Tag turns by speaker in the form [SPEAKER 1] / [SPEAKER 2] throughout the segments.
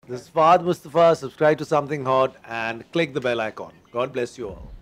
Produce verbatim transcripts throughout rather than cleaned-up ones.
[SPEAKER 1] This is Fahad Mustafa. Subscribe to Something Hot and click the bell icon. God bless you all.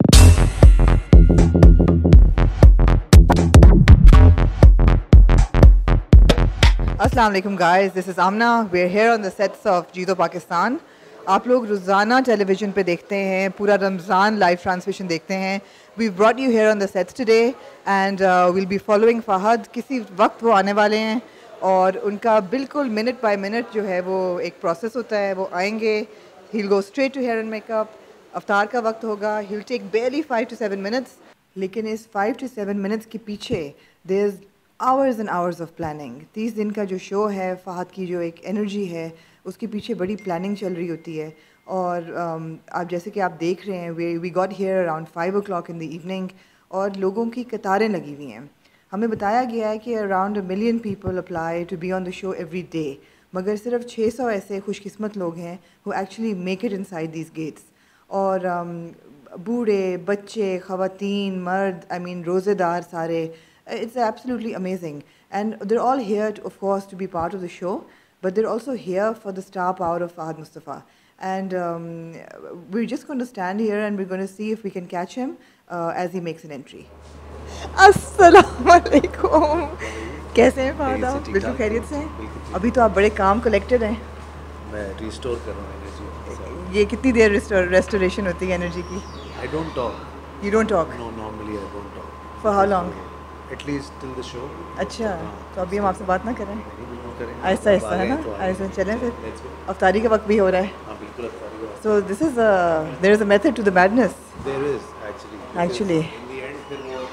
[SPEAKER 2] Assalamu alaikum guys, this is Amna. We're here on the sets of Jeeto Pakistan. आप लोग रोज़ाना television पे देखते हैं, पूरा Ramzan live transmission देखते हैं. We've brought you here on the sets today and uh, we'll be following Fahad. किसी वक्त वो आने वाले हैं और उनका बिल्कुल मिनट बाय मिनट जो है वो एक प्रोसेस होता है. वो आएंगे, he'll go straight to hair and makeup. अफ्तार का वक्त होगा, he'll take barely five to seven minutes. लेकिन इस five to seven minutes के पीछे there's hours and hours of planning. तीस दिन का जो शो है, फ़हद की जो एक एनर्जी है उसके पीछे बड़ी प्लानिंग चल रही होती है. और um, आप जैसे कि आप देख रहे हैं, we we got here around five o'clock in the evening और लोगों की कतारें लगी हुई हैं. हमें बताया गया है कि around a million people apply to be on the show every day, मगर सिर्फ छः सौ ऐसे खुशकिस्मत लोग हैं who actually make it inside these gates. और um, बूढ़े, बच्चे, ख़वातीन, मर्द, आई मीन रोज़ेदार सारे, it's absolutely amazing. And they're all here, to, of course, to be part of the show, but they're also here for the star power of Fahad Mustafa. And um, we're just going to stand here and we're going to see if we can catch him uh, as he makes an entry. Assalamu alaikum. कैसे हैं फ़हद आप? बिल्कुल खैरियत से हैं? अभी तो आप बड़े काम कलेक्टेड हैं.
[SPEAKER 1] मैं रिस्टोर कर रहा हूँ एनर्जी.
[SPEAKER 2] ये कितनी देर रेस्टोरेशन होती है एनर्जी की?
[SPEAKER 1] I don't talk.
[SPEAKER 2] You don't talk?
[SPEAKER 1] No, normally I don't talk.
[SPEAKER 2] For how long?
[SPEAKER 1] At least till the show.
[SPEAKER 2] अच्छा, तो अभी हम आपसे बात ना करें?
[SPEAKER 1] बिल्कुल करेंगे.
[SPEAKER 2] ऐसा ऐसा है ना, ऐसा चलें फिर. अफ्तारी का वक्त भी हो रहा है.
[SPEAKER 1] हाँ बिल्कुल अफ्तारी का वक्त.
[SPEAKER 2] So this is a there is a method to the madness.
[SPEAKER 1] There is actually.
[SPEAKER 2] Actually.
[SPEAKER 1] In the end फिर वो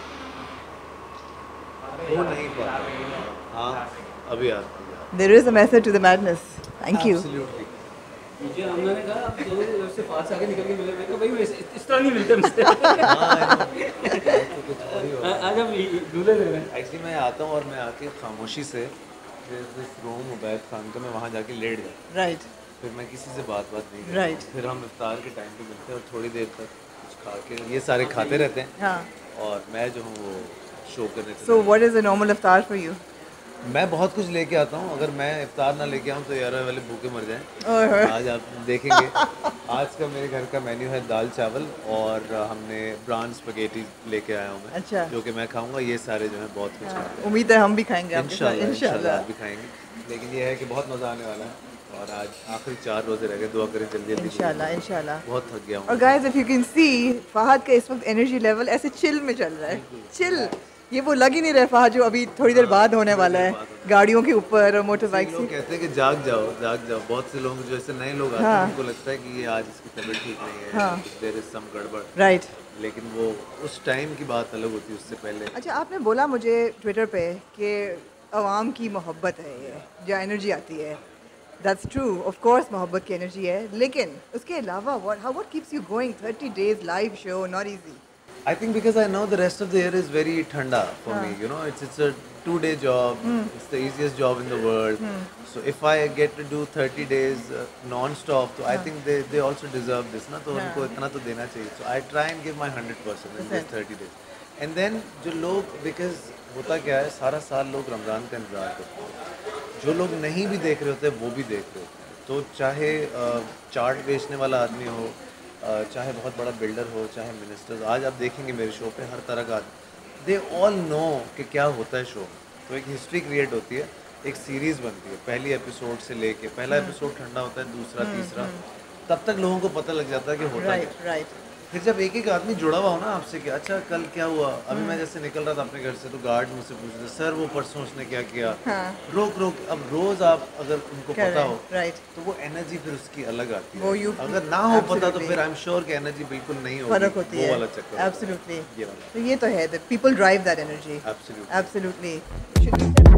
[SPEAKER 1] वो नहीं पाता. हाँ अभी आ.
[SPEAKER 2] There is a method to the madness. Thank you.
[SPEAKER 1] Absolutely.
[SPEAKER 3] मुझे हमने ने कहा आप दोनों से पास आके निकल के मिले. मैं कहा भाई वैसे इस तरह नहीं मिलते मुझसे. आज हम दूल्हे ले रहे हैं.
[SPEAKER 1] एक्चुअली मैं आता हूँ और मैं आके खामोशी से रूम उबैद खान का मैं वहाँ जाके लेट जाता.
[SPEAKER 2] Right.
[SPEAKER 1] फिर मैं किसी से बात बात नहीं करता.
[SPEAKER 2] Right.
[SPEAKER 1] फिर हम इफ्तार के टाइम पे मिलते हैं और थोड़ी देर तक कुछ खा के ये सारे खाते रहते हैं.
[SPEAKER 2] हाँ.
[SPEAKER 1] और मैं जो हूँ वो शो करने.
[SPEAKER 2] So what is a normal iftar for you?
[SPEAKER 1] मैं बहुत कुछ लेके आता हूँ. अगर मैं इफ्तार ना लेके आऊँ तो यार वाले भूखे मर जाएं.
[SPEAKER 2] ओह.
[SPEAKER 1] आज आप देखेंगे. आज का मेरे घर का मेन्यू है दाल चावल और हमने ब्राउन स्पगेटी लेके आया हूँ मैं.
[SPEAKER 2] अच्छा.
[SPEAKER 1] जो कि मैं खाऊंगा. ये सारे जो है बहुत कुछ खाते हैं.
[SPEAKER 2] उम्मीद है हम भी खाएंगे आपके साथ.
[SPEAKER 1] इंशाल्लाह इंशाल्लाह आप
[SPEAKER 2] इंशाल्लाह.
[SPEAKER 1] भी खाएंगे. लेकिन ये है कि बहुत मज़ा आने वाला है. और आज आखिरी चार रोजे रह गए. दुआ करें जल्दी जल्दी.
[SPEAKER 2] इंशाल्लाह इंशाल्लाह.
[SPEAKER 1] बहुत थक गया हूँ.
[SPEAKER 2] और guys if you can see Fahd का इस वक्त एनर्जी लेवल ऐसे चिल में चल रहा है. चिल. ये वो लग ही नहीं रहा फ़हद जो अभी थोड़ी देर बाद होने वाला है गाड़ियों के ऊपर और मोटर बाइक
[SPEAKER 1] लोग
[SPEAKER 2] से.
[SPEAKER 1] कहते हैं कि जाग जाओ जाग जाओ. बहुत से लोग जो ऐसे नए लोग आते
[SPEAKER 2] हाँ.
[SPEAKER 1] हैं उनको लगता है कि ये आज इसकी तबीयत ठीक नहीं है.
[SPEAKER 2] हाँ.
[SPEAKER 1] देयर इज सम गड़बड़.
[SPEAKER 2] राइट.
[SPEAKER 1] लेकिन वो उस टाइम की बात अलग होती है. उससे पहले.
[SPEAKER 2] अच्छा, आपने बोला मुझे ट्विटर पे कि आवाम की मोहब्बत है ये जो एनर्जी आती है. दैट्स ट्रू, ऑफ कोर्स मोहब्बत की एनर्जी है, लेकिन उसके अलावा what how what keeps you going thirty days live show? Not easy.
[SPEAKER 1] I think because I know the rest of the year is very thanda for me. You know, it's it's a two-day job.
[SPEAKER 2] Hmm.
[SPEAKER 1] It's the easiest job in the world. So if I get to do thirty days uh, non-stop, so I think they they also deserve this, ना. तो उनको इतना तो देना चाहिए. So I try and give my hundred percent in these thirty days. And then जो लोग, because होता क्या है, सारा साल लोग रमज़ान का इंतज़ार करते हैं. जो लोग नहीं भी देख रहे होते वो भी देख रहे होते हैं. तो चाहे चाट बेचने वाला आदमी हो, चाहे बहुत बड़ा बिल्डर हो, चाहे मिनिस्टर्स. आज आप देखेंगे मेरे शो पे हर तरह का आदमी. दे ऑल नो कि क्या होता है शो. तो एक हिस्ट्री क्रिएट होती है. एक सीरीज़ बनती है. पहली एपिसोड से लेके पहला एपिसोड ठंडा होता है, दूसरा तीसरा, तब तक लोगों को पता लग जाता है कि होता है.
[SPEAKER 2] Right right.
[SPEAKER 1] फिर जब एक एक आदमी जुड़ा हुआ हो ना आपसे कि अच्छा कल क्या हुआ. अभी मैं जैसे निकल रहा था अपने घर से तो गार्ड मुझसे पूछ रहे सर वो परसों उसने क्या किया.
[SPEAKER 2] हाँ.
[SPEAKER 1] रोक रोक. अब रोज आप अगर उनको पता हो
[SPEAKER 2] राइट
[SPEAKER 1] तो वो एनर्जी फिर उसकी अलग आती है.
[SPEAKER 2] वो you-
[SPEAKER 1] अगर ना हो पता तो
[SPEAKER 2] Absolutely.
[SPEAKER 1] फिर आई एम श्योर कि एनर्जी बिल्कुल नहीं होगी.
[SPEAKER 2] फर्क होती
[SPEAKER 1] वो
[SPEAKER 2] है.
[SPEAKER 1] वाला चक्कर होता है.
[SPEAKER 2] एब्सोल्युटली.
[SPEAKER 1] ये वाला.
[SPEAKER 2] तो ये तो है that people drive that energy.
[SPEAKER 1] Absolutely.
[SPEAKER 2] Absolutely.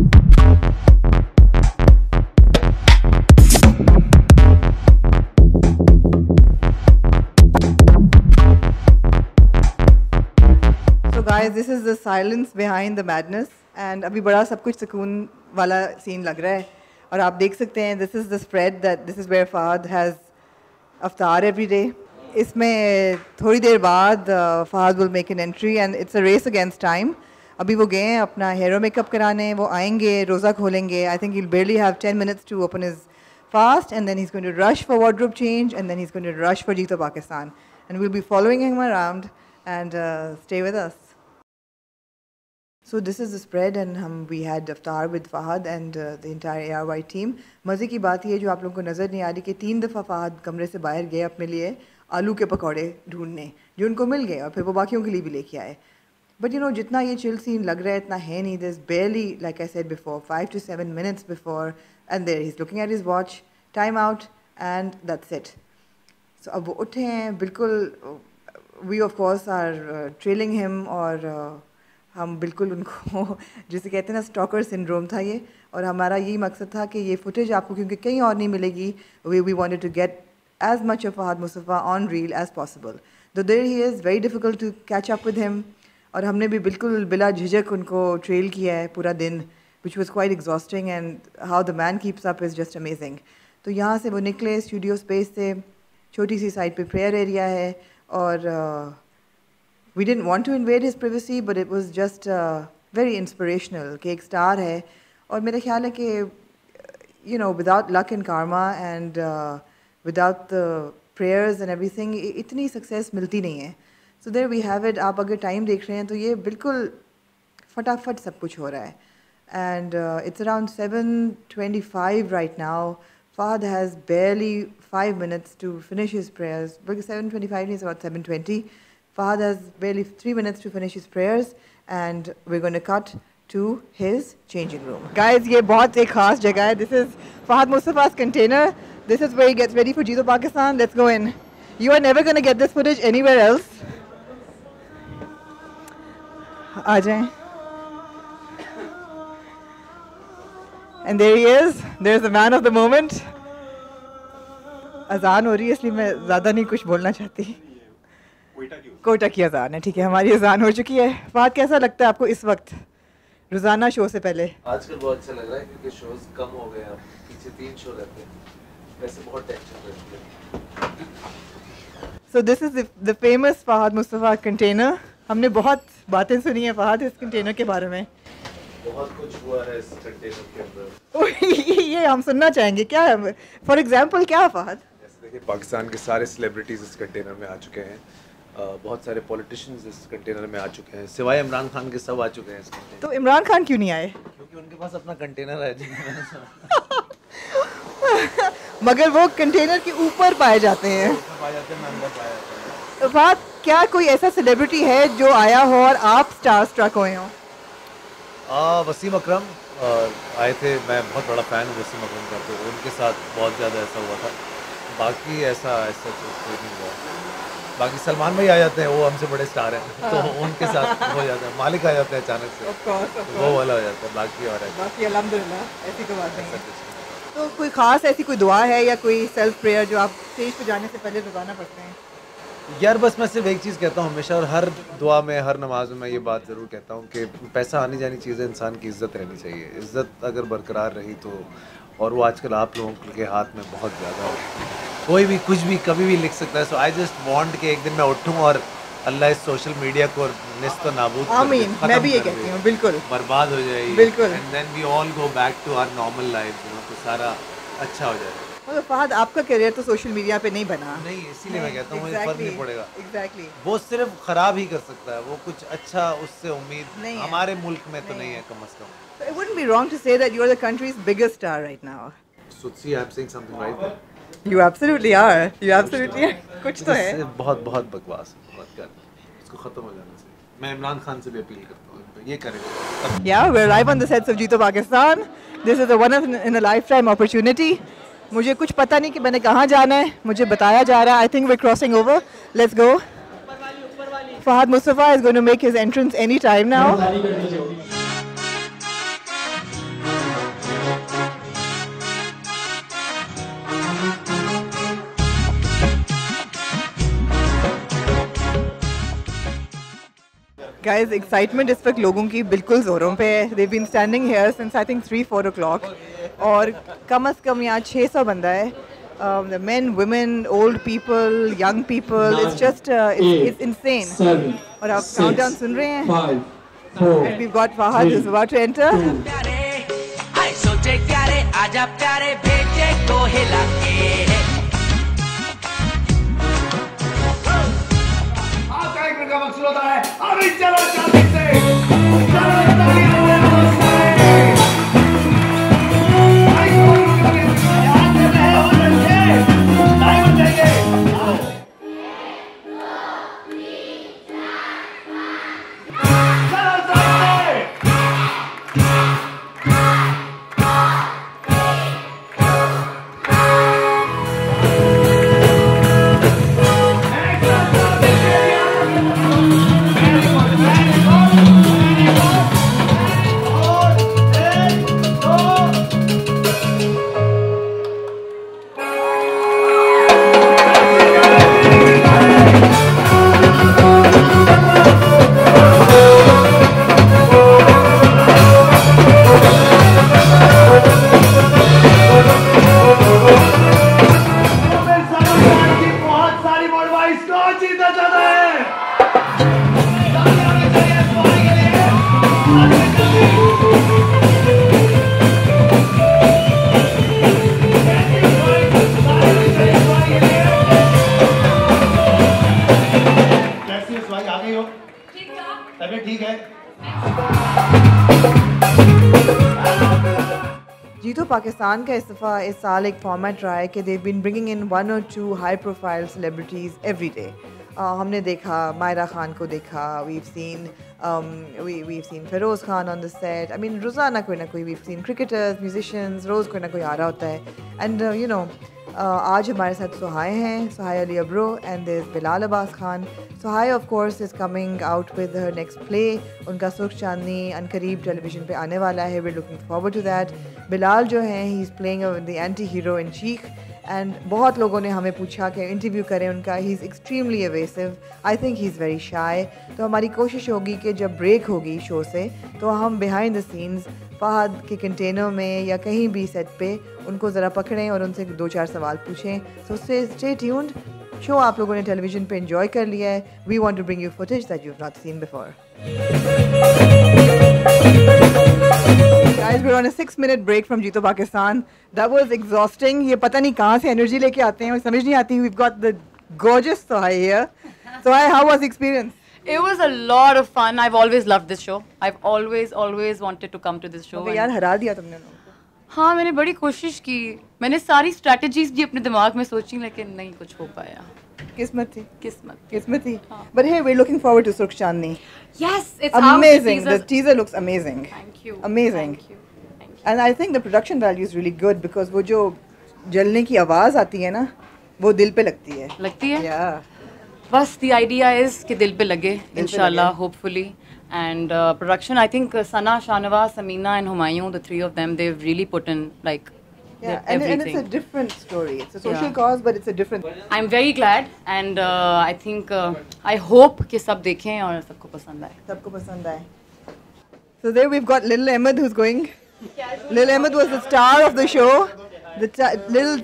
[SPEAKER 2] Guys, this is the silence behind the madness and अभी बड़ा सब कुछ सुकून वाला सीन लग रहा है. और आप देख सकते हैं this is the spread that this is where Fahad has Aftar every day. इसमें थोड़ी देर बाद Fahad will make an entry and it's a race against time. अभी वो गए हैं अपना हेयर मेकअप कराने. वो आएंगे, रोज़ा खोलेंगे. I think he'll barely have ten minutes to open his fast, and then he's going to rush for wardrobe change, and then he's going to rush for Jeeto Pakistan. And we'll be following him around, and uh, stay with us. So this is the spread, and hum, we had iftar with Fahad and uh, the entire A R Y team. मज़े की बात ये जो आप लोगों को नज़र नहीं आ रही कि तीन दफ़ा फ़हाद कमरे से बाहर गए अपने लिए आलू के पकौड़े ढूंढने, जो उनको मिल गए और फिर वो बाकियों के लिए भी लेके आए. But you know, जितना ये chill scene लग रहा है इतना है नहीं. There's barely, like I said before, five to seven minutes before, and there he's looking at his watch, time out, and that's it. So अब वो उठे हैं बिल्कुल, we of course are uh, trailing him, और uh, हम बिल्कुल उनको जिसे कहते हैं ना स्टॉकर सिंड्रोम था ये, और हमारा यही मकसद था कि ये फुटेज आपको क्योंकि कहीं और नहीं मिलेगी, we we wanted to get as much of Fahad Mustafa on reel as possible. Though there he is, very difficult to catch up with him. और हमने भी बिल्कुल बिला झिझक उनको ट्रेल किया है पूरा दिन, which was quite exhausting, and how the man keeps up is just amazing. तो यहाँ से वो निकले स्टूडियो स्पेस से, छोटी सी साइड पे प्रेयर एरिया है, और uh, we didn't want to invade his privacy, but it was just uh, very inspirational कि एक स्टार है, और मेरा ख्याल है कि you know, without luck and karma and uh, without the prayers and everything, इतनी success मिलती नहीं है. So there we have it. आप अगर टाइम देख रहे हैं तो ये बिल्कुल फटाफट सब कुछ हो रहा है. And uh, it's around seven twenty-five right now. Fahad has barely five minutes to finish his prayers. Because seven twenty-five is about seven twenty. Fahad has barely three minutes to finish his prayers, and we're going to cut to his changing room. Guys, ये बहुत एक खास जगह है. This is Fahad Mustafa's container. This is where he gets ready for Jeeto Pakistan. Let's go in. You are never going to get this footage anywhere else. आ जाएं. And there he is. There's the man of the moment. अजान हो रही है इसलिए मैं ज़्यादा नहीं कुछ बोलना चाहती. कोयटा की अजान है, ठीक है, हमारी अजान हो चुकी है. फहद, कैसा लगता है आपको इस वक्त रोज़ाना शो से पहले?
[SPEAKER 1] आजकल बहुत अच्छा लग रहा है क्योंकि शोज कम हो गए हैं. पीछे तीन शो रहते हैं, वैसे बहुत टेंशन रहती है.
[SPEAKER 2] So this is the, the famous Fahad Mustafa container. हमने बहुत बातें सुनी है फहद इस कंटेनर के बारे में.
[SPEAKER 1] बहुत कुछ हुआ है इस कंटेनर के अंदर.
[SPEAKER 2] ये हम सुनना चाहेंगे. क्या है फॉर एग्जांपल, क्या है फहद?
[SPEAKER 1] जैसे देखिए, पाकिस्तान के सारे सेलिब्रिटीज इस कंटेनर में आ चुके हैं. uh, बहुत सारे पॉलिटिशियंस इस कंटेनर में आ चुके हैं, सिवाय इमरान खान के सब आ चुके हैं इस कंटेनर.
[SPEAKER 2] तो इमरान खान क्यों नहीं आए?
[SPEAKER 1] क्योंकि उनके पास अपना कंटेनर है.
[SPEAKER 2] मगर वो कंटेनर के ऊपर पाए जाते हैं.
[SPEAKER 1] ऊपर पाए जाते हैं, मैं अंदर पाया जाता हूं.
[SPEAKER 2] तो फहद, क्या कोई ऐसा सेलिब्रिटी है जो आया हो और आप स्टार स्ट्रक हुए हो?
[SPEAKER 1] वसीम अकरम आए थे. मैं बहुत बड़ा फ़ैन हूँ वसीम अकरम का, तो उनके साथ बहुत ज़्यादा ऐसा हुआ था. बाकी ऐसा ऐसा तो कोई नहीं हुआ. बाकी सलमान भाई आ जाते हैं, वो हमसे बड़े स्टार हैं, तो उनके साथ हो जाता है. मालिक आ जाते हैं अचानक से,
[SPEAKER 2] Of course, of
[SPEAKER 1] वो वाला हो जाता है. बाकी और है
[SPEAKER 2] बाकी अल्हम्दुलिल्लाह ऐसी कोई बात नहीं है. तो कोई ख़ास ऐसी कोई दुआ है या कोई सेल्फ प्रेयर जो आप स्टेज पे जाने से पहले रोज़ाना पढ़ते हैं?
[SPEAKER 1] यार बस मैं सिर्फ एक चीज़ कहता हूँ हमेशा, और हर दुआ में हर नमाज में मैं ये बात ज़रूर कहता हूँ कि पैसा आनी जानी चीज़ें, इंसान की इज़्ज़त रहनी चाहिए. इज़्ज़त अगर बरकरार रही तो, और वो आजकल आप लोगों के हाथ में बहुत ज़्यादा है. कोई भी कुछ भी कभी भी लिख सकता है. सो आई जस्ट वांट कि एक दिन मैं उठूँ और अल्लाह इस सोशल मीडिया को निस्त नाबूद कर दे,
[SPEAKER 2] आमीन. मैं भी ये कहती हूँ, बिल्कुल
[SPEAKER 1] बर्बाद हो जाएगी.
[SPEAKER 2] बिल्कुल.
[SPEAKER 1] And then we all go back to our normal life, तो सारा अच्छा हो जाएगा.
[SPEAKER 2] मतलब फहद, आपका करियर तो सोशल मीडिया पे नहीं बना.
[SPEAKER 1] नहीं, इसीलिए मैं कहता हूँ मुझे फर्क नहीं पड़ेगा.
[SPEAKER 2] एग्जैक्टली.
[SPEAKER 1] वो सिर्फ खराब ही कर सकता है, वो कुछ अच्छा उससे उम्मीद
[SPEAKER 2] नहीं है.
[SPEAKER 1] हमारे मुल्क में तो नहीं है कम से कम.
[SPEAKER 2] So it wouldn't be wrong to say that you are the country's biggest star right now.
[SPEAKER 1] So see, I'm saying something right there.
[SPEAKER 2] You absolutely are. You absolutely are. कुछ तो है.
[SPEAKER 1] इससे बहुत बहुत बकवास है, मत कर. इसको खत्म हो जाना चाहिए. मैं इमरान खान से भी अपील करता हूँ, ये करेंगे.
[SPEAKER 2] Yeah, we're live on the sets of Jeeto Pakistan. This is a one in a lifetime opportunity. मुझे कुछ पता नहीं कि मैंने कहाँ जाना है, मुझे बताया जा रहा है. I think we're crossing over. Let's go. Fahad Mustafa is going to make his entrance any time now. Guys, excitement इस वक्त लोगों की बिल्कुल ज़ोरों पे है. They've been standing here since I think three, four o'clock. और कम अज़ कम यहाँ छह सौ बंदा है. Um, the men, women, old people, young people. It's just, uh, it's, it's insane.
[SPEAKER 4] Seven,
[SPEAKER 2] और आप
[SPEAKER 4] six,
[SPEAKER 2] countdown सुन रहे हैं?
[SPEAKER 4] five, four,
[SPEAKER 2] And we've got Fahad who's about to enter.
[SPEAKER 4] two,
[SPEAKER 5] प्यारे, हाय सोचे प्यारे, आजा प्यारे, भेजे
[SPEAKER 4] को हिला के
[SPEAKER 5] आज का एक मिनट का मकसद होता है अभी चलो जल्दी से चलो तालियां दो याद कर रहे हो लड़के टाइम चाहिए
[SPEAKER 2] जीतो पाकिस्तान का इस्तीफ़ा इस साल एक फॉर्मेट रहा है कि they been bringing in one और two high profile celebrities every day. हमने देखा मायरा खान को देखा, we seen we we seen Feroze Khan on the set. I mean रोज़ाना कोई ना कोई वी सीन क्रिकेटर्स, म्यूजिशियंस, रोज़ कोई ना कोई आ रहा होता है. एंड यू नो आज हमारे साथ सुहाय हैं, Sohai Ali Abro, and there is Bilal Abbas Khan. Sohai of course is coming out with her next play. उनका सुर्ख चांदनी अनकरीब टेलीविज़न पे आने वाला है. We are looking forward to that. Bilal जो हैं he is playing the anti hero in Cheekh. And बहुत लोगों ने हमें पूछा कि इंटरव्यू करें उनका. He is extremely evasive. I think he is very shy. तो हमारी कोशिश होगी कि जब ब्रेक होगी शो से तो हम बिहाइंड द सीन्स फहद के कंटेनर में या कहीं भी सेट पे उनको ज़रा पकड़ें और उनसे दो चार सवाल पूछें. So stay tuned. शो आप लोगों ने टेलीविज़न पे एंजॉय कर लिया है. We want to bring you footage that you have not seen before. Guys, we're on a six minute break from Jeeto Pakistan. That was exhausting. ये पता नहीं कहाँ से एनर्जी लेके आते हैं और समझ नहीं आती. We've got the gorgeous Sohai here. Sohai, how was the experience?
[SPEAKER 6] It was a lot of fun. I've always loved this show. I've always, always wanted to come to this show.
[SPEAKER 2] Okay, यार हरा दिया तुमने लोगों को.
[SPEAKER 6] हाँ, मैंने बड़ी कोशिश की. मैंने सारी स्ट्रेटजीज भी अपने दिमाग में सोची लेकिन नहीं कुछ हो पाया.
[SPEAKER 2] किस्मत थी.
[SPEAKER 6] किस्मत.
[SPEAKER 2] किस्मत थी. But hey, we're looking forward to Surkh Chandni.
[SPEAKER 6] Yes, it's
[SPEAKER 2] amazing. The teaser looks amazing.
[SPEAKER 6] Thank you.
[SPEAKER 2] Amazing.
[SPEAKER 6] Thank you. Thank you.
[SPEAKER 2] And I think the production value is really good because वो जो जलने की आवाज़ आती है ना वो दिल पे लगती है.
[SPEAKER 6] लगती है?
[SPEAKER 2] Yeah.
[SPEAKER 6] बस the idea is कि दिल पे लगे, inshallah, hopefully. And uh, production, I think uh, Sana, Shahnawaz, Samina and Humayun, the three of them, they've really put in like
[SPEAKER 2] yeah, and, and it's a different story. It's a social
[SPEAKER 6] yeah.
[SPEAKER 2] cause, but it's a different.
[SPEAKER 6] I'm very glad, and uh, I think uh, I hope कि सब देखें और सबको पसंद आए.
[SPEAKER 2] सबको पसंद आए. So there we've got Little Ahmed who's going. Little Ahmed was the star of the show, the little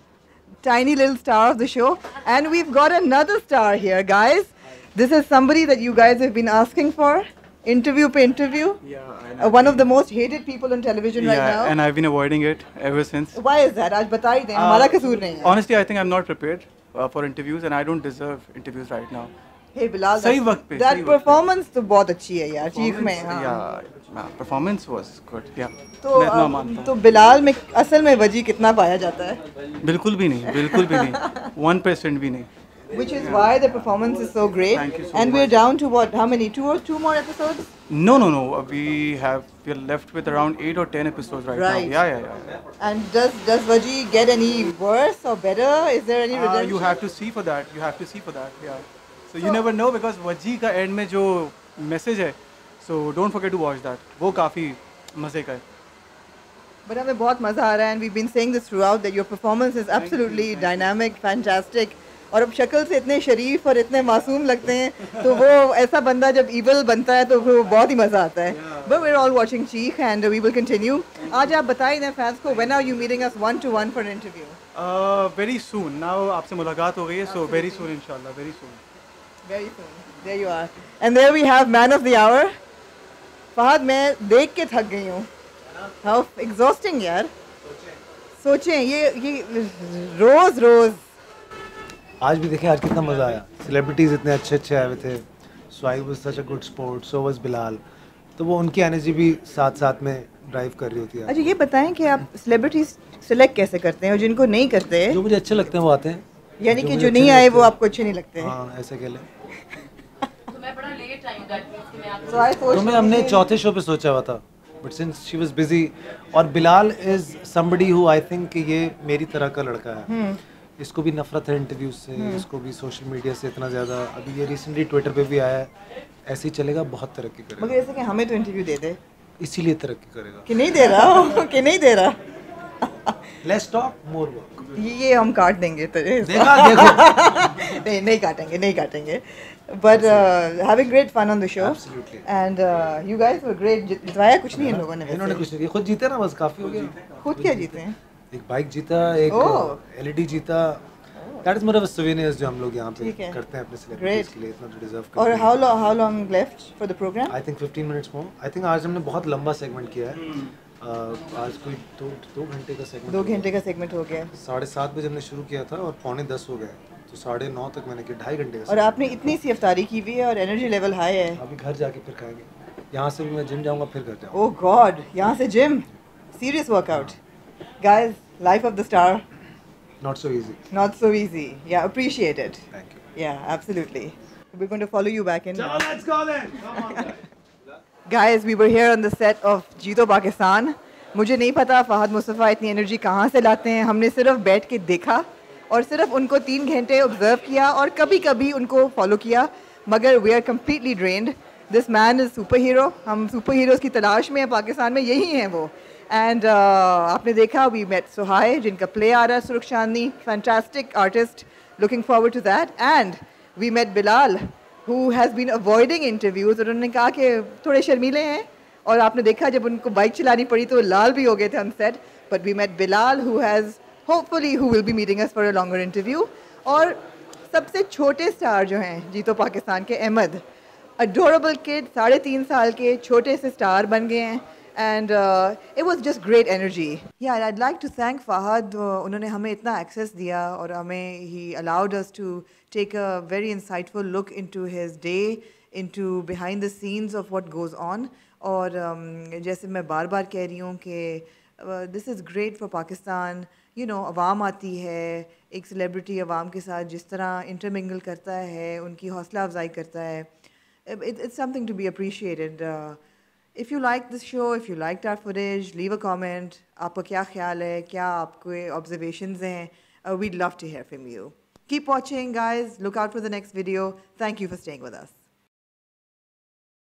[SPEAKER 2] tiny little star of the show, and we've got another star here, guys. This is somebody that you guys have been asking for. Interview per interview.
[SPEAKER 7] Yeah,
[SPEAKER 2] uh, one of the most hated people on television
[SPEAKER 7] yeah,
[SPEAKER 2] right now.
[SPEAKER 7] and I've been avoiding it ever since.
[SPEAKER 2] Why is that? आज बता ही दें. हमारा कसूर नहीं है.
[SPEAKER 7] Honestly, I think I'm not prepared uh, for interviews, and I don't deserve interviews right now.
[SPEAKER 2] Hey Bilal,
[SPEAKER 7] सही वक्त पे.
[SPEAKER 2] That performance तो बहुत अच्छी है यार. चीख में. हाँ.
[SPEAKER 7] Yeah, performance was good. Yeah.
[SPEAKER 2] तो तो बिलाल में असल में वजी कितना पाया जाता है?
[SPEAKER 7] बिल्कुल भी नहीं. बिल्कुल भी नहीं. One percent भी नहीं.
[SPEAKER 2] Which is why the performance is so great.
[SPEAKER 7] Thank you so
[SPEAKER 2] and
[SPEAKER 7] much.
[SPEAKER 2] we're down to what? How many? Two or two more episodes?
[SPEAKER 7] No, no, no. We have we're left with around eight or ten episodes right,
[SPEAKER 2] right.
[SPEAKER 7] now. Yeah, yeah, yeah.
[SPEAKER 2] And does does Waji get any worse or better? Is there any redemption?
[SPEAKER 7] Uh, you have to see for that. You have to see for that. Yeah. So, so you never know because Waji का end में जो message है, so don't forget to watch that. वो काफी मजे का है.
[SPEAKER 2] But हमें बहुत मजा आ रहा है and we've been saying this throughout that your performance is absolutely dynamic, fantastic. और अब शक्ल से इतने शरीफ और इतने मासूम लगते हैं तो वो ऐसा बंदा जब evil बनता है तो वो बहुत ही मज़ा आता है. But we're all watching Cheek and we will continue. आज आप बताइए ना फैंस को when are you meeting us one to one for an interview?
[SPEAKER 7] Uh, very soon. Now आपसे मुलाकात हो गई है, so very soon inshallah, very soon.
[SPEAKER 2] Very soon. There you are. And there we have man of the hour. Fahad मैं देख के थक गई हूँ. How exhausting यार. सोचें ये ये रोज रोज
[SPEAKER 1] आज भी देखें आज कितना मज़ा आया, सेलिब्रिटीज़ इतने अच्छे अच्छे आए हुए थे, स्वाइग was such a good sport, so was Bilal, तो वो उनकी एनर्जी भी साथ साथ में ड्राइव कर रही होती है।
[SPEAKER 2] अच्छा ये बताएं कि आप सेलिब्रिटीज सेलेक्ट कैसे करते हैं और जिनको नहीं करते
[SPEAKER 1] जो मुझे अच्छे लगते हैं वो आते हैं,
[SPEAKER 2] यानी कि
[SPEAKER 1] मुझे
[SPEAKER 2] जो
[SPEAKER 1] अच्छे
[SPEAKER 2] नहीं आए
[SPEAKER 1] लगते
[SPEAKER 2] वो
[SPEAKER 1] हैं-
[SPEAKER 2] आपको अच्छे नहीं लगते हैं?
[SPEAKER 1] हाँ ऐसे कह लें।
[SPEAKER 6] तो मैं बड़ा लेट आई हूँ दैट मींस कि मैं आपसे
[SPEAKER 2] So I thought
[SPEAKER 1] तो मैं हमने चौथे शो पे सोचा हुआ था, but since she was busy, और Bilal is somebody who I think कि ये मेरी तरह का लड़का है, इसको भी नफरत है इंटरव्यूज से, इसको भी सोशल मीडिया से इतना ज़्यादा, अभी ये रिसेंटली ट्विटर पे भी आया है, ऐसे ही चलेगा, बहुत तरक्की
[SPEAKER 2] मगर
[SPEAKER 1] करेगा,
[SPEAKER 2] ऐसे कि हमें तो इंटरव्यू दे दे
[SPEAKER 1] इसीलिए तरक्की करेगा।
[SPEAKER 2] कि नहीं दे रहा कि नहीं दे रहा
[SPEAKER 1] लेट्स टॉक मोर वर्क।
[SPEAKER 2] ये ये हम काट देंगे तो
[SPEAKER 1] देखा देखो
[SPEAKER 2] नहीं नहीं काटेंगे नहीं काटेंगे but having great fun on the show
[SPEAKER 1] Absolutely.
[SPEAKER 2] And you guys were great जितवाया कुछ नहीं इन लोगों ने
[SPEAKER 1] इन्होंने
[SPEAKER 2] वैसे
[SPEAKER 1] कुछ नहीं किया, खुद जीते ना, बस काफी हो गया।
[SPEAKER 2] खुद क्या जीते हैं
[SPEAKER 1] एक बाइक जीता, एक
[SPEAKER 2] Oh.
[SPEAKER 1] एलईडी जीता, that is more of a souvenirs जो हम लोग यहाँ पे
[SPEAKER 2] ठीक है।
[SPEAKER 1] करते हैं अपने सेलिब्रिटीज
[SPEAKER 2] Great.
[SPEAKER 1] के लिए, इतना तो डिजर्व
[SPEAKER 2] और
[SPEAKER 1] करते
[SPEAKER 2] how long how long left for the program
[SPEAKER 1] I think fifteen minutes more. I think आज हमने बहुत लंबा सेगमेंट किया है, Uh, आज कोई दो दो घंटे का सेगमेंट,
[SPEAKER 2] दो घंटे का सेगमेंट हो गया
[SPEAKER 1] साढ़े सात बजे हमने शुरू किया था और पौने दस हो गए, तो साढ़े नौ तक मैंने किया, ढाई घंटे का
[SPEAKER 2] और आपने इतनी सी अफ्तारी की हुई है और एनर्जी लेवल हाई है
[SPEAKER 1] segment। अभी घर जाके फिर खाएंगे, यहाँ से भी मैं जिम जाऊँगा फिर घर जाऊँगा।
[SPEAKER 2] ओह गॉड यहाँ से gym serious workout guys life of the star
[SPEAKER 1] not so easy.
[SPEAKER 2] not so easy yeah appreciate it
[SPEAKER 1] thank you.
[SPEAKER 2] yeah absolutely we're going to follow you back in
[SPEAKER 5] चलो let's go then come on
[SPEAKER 2] Guys, we were here on the set of जीतो पाकिस्तान. मुझे नहीं पता फ़हद मुस्तफ़ा इतनी energy कहाँ से लाते हैं. हमने सिर्फ बैठ के देखा और सिर्फ उनको तीन घंटे ऑब्जर्व किया और कभी कभी उनको फॉलो किया, मगर we are completely drained. This man is super hero. हम सुपर हीरोज़ की तलाश में हैं पाकिस्तान में, यही हैं वो. एंड uh, आपने देखा वी मेट सुहाय जिनका प्ले आ रहा है Surkh Chandni, fantastic artist, looking forward to that. And we met Bilal who has been avoiding interviews. और उन्होंने कहा कि थोड़े शर्मीले हैं, और आपने देखा जब उनको बाइक चलानी पड़ी तो लाल भी हो गए थे on set. But we met Bilal who has hopefully who will be meeting us for a longer interview. और सबसे छोटे स्टार जो हैं जीतो पाकिस्तान के, अहमद, adorable kid, साढ़े तीन साल के छोटे से स्टार बन गए हैं. And uh, it was just great energy. Yeah, I'd like to thank Fahad. Uh, उन्होंने हमें इतना access दिया और हमें he allowed us to take a very insightful look into his day, into behind the scenes of what goes on. और um, जैसे मैं बार बार कह रही हूँ कि uh, this is great for Pakistan. You know, अवाम आती है, एक celebrity अवाम के साथ जिस तरह intermingle करता है, उनकी हौसला अफजाई करता है. It, it's something to be appreciated. Uh, If you like this show, if you liked our footage, leave a comment. आपका क्या ख्याल है, क्या आपके observations हैं? Uh, we'd love to hear from you. Keep watching, guys. Look out for the next video. Thank you for staying with us.